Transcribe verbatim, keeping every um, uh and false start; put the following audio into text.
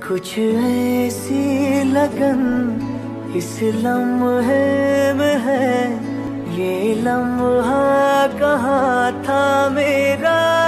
कुछ ऐसी लगन इस लम्हे में है, ये लम्हा कहाँ था मेरा।